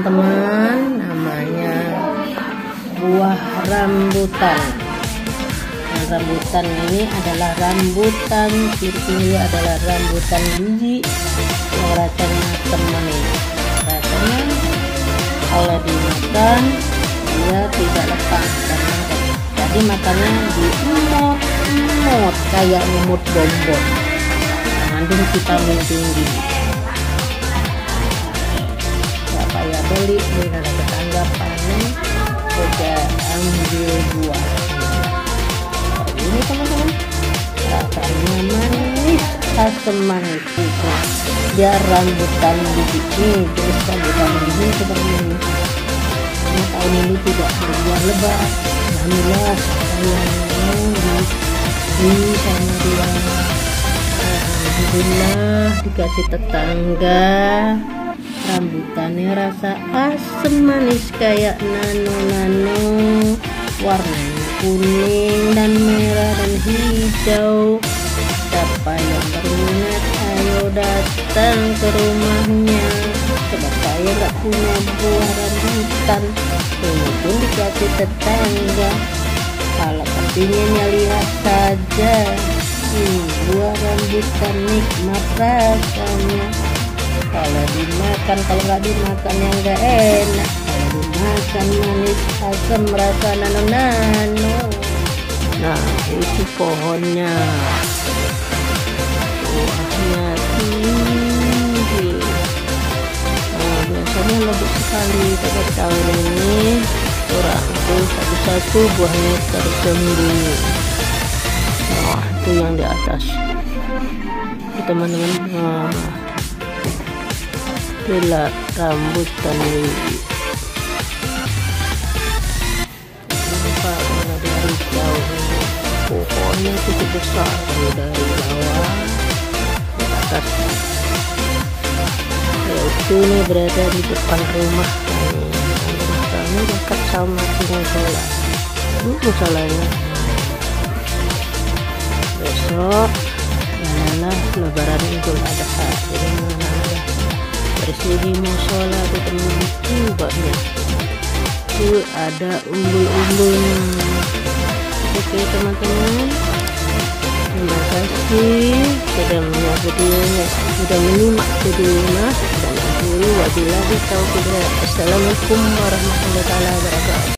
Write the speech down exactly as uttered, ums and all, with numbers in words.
teman, namanya buah rambutan. Nah, rambutan ini adalah rambutan, ciri-cirinya adalah rambutan biji yang rasanya asam manis. Rasanya kalau dimakan dia tidak lepas karena jadi makannya diemot-emot kayak ngemut bonbon, mengandung vitamin tinggi. Siapa ya beli, beli ada tetangga panen, udah ambil buah. Ini teman-teman, rasanya manis, asam manis. Dia rambutan biji ini, terus rambutan biji seperti ini. Karena tahun ini tidak berbuah lebat, alhamdulillah sayangnya di di sama dia. Alhamdulillah dikasih tetangga. Rambutannya rasa asam manis kayak nano-nano, warnanya kuning dan merah dan hijau. Siapa yang berminat ayo datang ke rumahnya. Sebab saya nggak punya buah rambutan, ini pun dikasih tetangga. Kalau kepinginnya lihat saja, hmm, buah rambutan nikmat rasanya. Kalau dimakan, kalau nggak dimakan yang nggak enak. Kalau dimakan manis asam rasa nano-nano. Nah, itu pohonnya, buahnya tinggi. Nah, biasanya lebih sekali, tapi tahun ini kurang tuh satu-satu buahnya tersembunyi. Nah, itu yang di atas, teman-teman. Nah, itulah rambutan biji. Nampak mana dari jauh, pohonnya cukup besar dari bawah ke atas. Yaitu ini berada di depan rumah kami. Rumah kami dekat sama musola. Ini musolanya. Besok adalah Lebaran Idul Adha. Jadi mana-mana bersih di musola itu teman-teman, tuh banyak tuh ada umbul-umbulnya. Oke teman-teman, terima kasih sudah melihat videonya, sudah menyimak videonya, dan akhiri wabillahi taufiq. Assalamualaikum warahmatullahi wabarakatuh.